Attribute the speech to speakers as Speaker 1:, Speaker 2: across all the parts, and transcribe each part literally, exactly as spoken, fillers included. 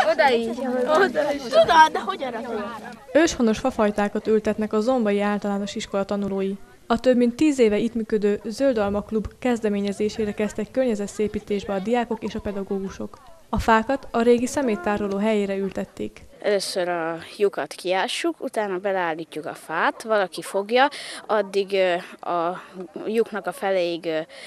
Speaker 1: Oda is. Oda is. Oda, de hogy arra?
Speaker 2: Őshonos fafajtákat ültetnek a Zombai Általános Iskola tanulói. A több mint tíz éve itt működő Zöldalma Klub kezdeményezésére kezdtek környezetszépítésbe a diákok és a pedagógusok. A fákat a régi szeméttároló helyére ültették.
Speaker 3: Először a lyukat kiássuk, utána beleállítjuk a fát, valaki fogja, addig a lyuknak a feléig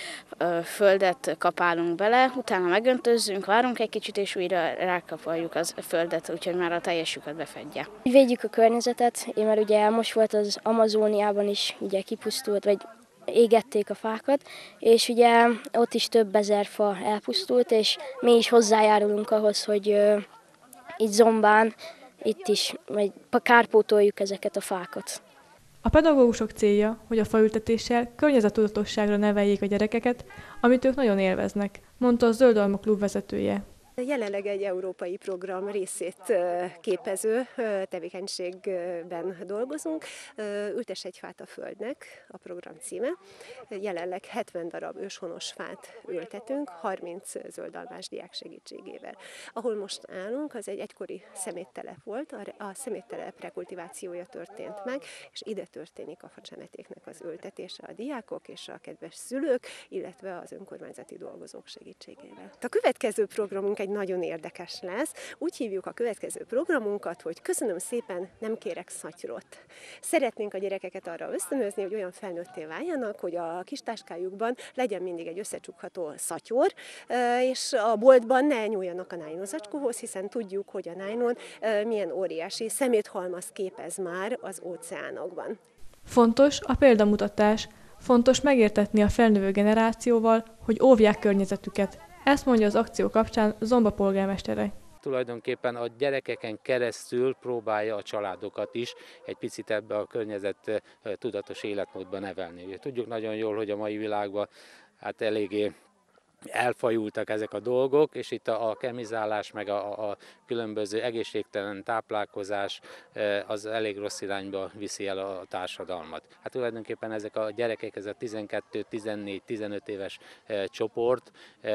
Speaker 3: földet kapálunk bele, utána megöntözzünk, várunk egy kicsit, és újra rákapaljuk a földet, úgyhogy már a teljes lyukat befedje.
Speaker 4: Védjük a környezetet, én már ugye most volt az Amazóniában is ugye kipusztult, vagy égették a fákat, és ugye ott is több ezer fa elpusztult, és mi is hozzájárulunk ahhoz, hogy itt Zombán, itt is vagy kárpótoljuk ezeket a fákat.
Speaker 2: A pedagógusok célja, hogy a faültetéssel környezettudatosságra neveljék a gyerekeket, amit ők nagyon élveznek, mondta a Zöldalma Klub vezetője.
Speaker 5: Jelenleg egy európai program részét képező tevékenységben dolgozunk. Ültess egy fát a földnek, a program címe. Jelenleg hetven darab őshonos fát ültetünk, harminc zöldalmás diák segítségével. Ahol most állunk, az egy egykori szeméttelep volt, a szeméttelep rekultivációja történt meg, és ide történik a facsemetéknek az ültetése a diákok és a kedves szülők, illetve az önkormányzati dolgozók segítségével. A következő programunk egy nagyon érdekes lesz. Úgy hívjuk a következő programunkat, hogy köszönöm szépen, nem kérek szatyrot. Szeretnénk a gyerekeket arra ösztönözni, hogy olyan felnőtté váljanak, hogy a kis táskájukban legyen mindig egy összecsukható szatyor, és a boltban ne nyúljanak a nájlon zacskóhoz, hiszen tudjuk, hogy a nájlon milyen óriási szeméthalmaz képez már az óceánokban.
Speaker 2: Fontos a példamutatás, fontos megértetni a felnövő generációval, hogy óvják környezetüket. Ezt mondja az akció kapcsán Zomba polgármestere.
Speaker 6: Tulajdonképpen a gyerekeken keresztül próbálja a családokat is egy picit ebbe a környezet tudatos életmódba nevelni. Ugye tudjuk nagyon jól, hogy a mai világban hát eléggé elfajultak ezek a dolgok, és itt a, a kemizálás, meg a, a különböző egészségtelen táplálkozás az elég rossz irányba viszi el a társadalmat. Hát tulajdonképpen ezek a gyerekek, ez a tizenkettő, tizennégy, tizenöt éves csoport,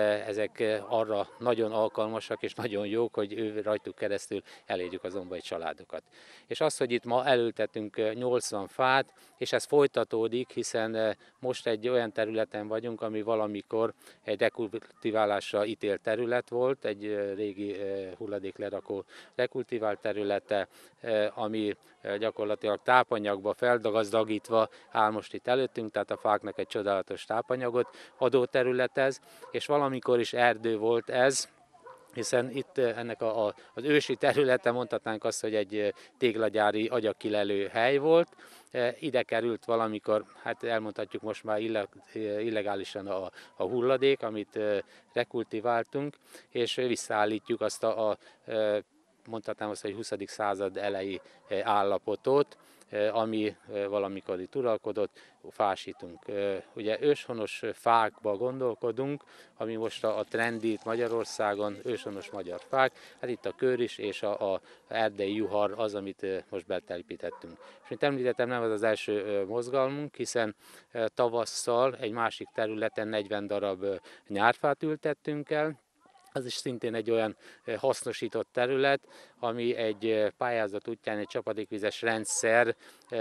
Speaker 6: ezek arra nagyon alkalmasak és nagyon jók, hogy ő rajtuk keresztül elérjük a zombai családokat. És az, hogy itt ma elültetünk nyolcvan fát, és ez folytatódik, hiszen most egy olyan területen vagyunk, ami valamikor egy rekultiválásra ítélt terület volt, egy régi hulladéklerakó rekultivált területe, ami gyakorlatilag tápanyagba feldagazdagítva áll most itt előttünk, tehát a fáknak egy csodálatos tápanyagot adó terület ez, és valamikor is erdő volt ez, hiszen itt ennek a, a, az ősi területe, mondhatnánk azt, hogy egy téglagyári agyakkilelő hely volt. Ide került valamikor, hát elmondhatjuk most már illegálisan a, a hulladék, amit rekultiváltunk, és visszaállítjuk azt a, a mondhatnám azt, hogy huszadik század elejé állapotot, ami valamikor itt uralkodott, fásítunk. Ugye őshonos fákba gondolkodunk, ami most a trendi itt Magyarországon, őshonos magyar fák, hát itt a kőris és a, a erdei juhar az, amit most betelepítettünk. És mint említettem, nem ez az első mozgalmunk, hiszen tavasszal egy másik területen negyven darab nyárfát ültettünk el. Az is szintén egy olyan hasznosított terület, ami egy pályázat útján egy csapadékvizes rendszer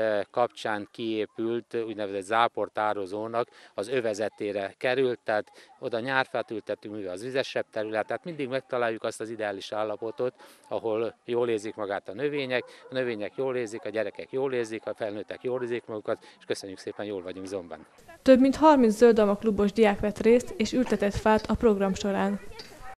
Speaker 6: kapcsán kiépült úgynevezett záportározónak az övezetére került, tehát oda nyárfát ültettünk, mivel az vizesebb terület, tehát mindig megtaláljuk azt az ideális állapotot, ahol jól érzik magát a növények, a növények jól érzik, a gyerekek jól érzik, a felnőttek jól érzik magukat, és köszönjük szépen, jól vagyunk Zombán.
Speaker 2: Több mint harminc Zöldalma klubos diák vett részt és ültetett fát a program során.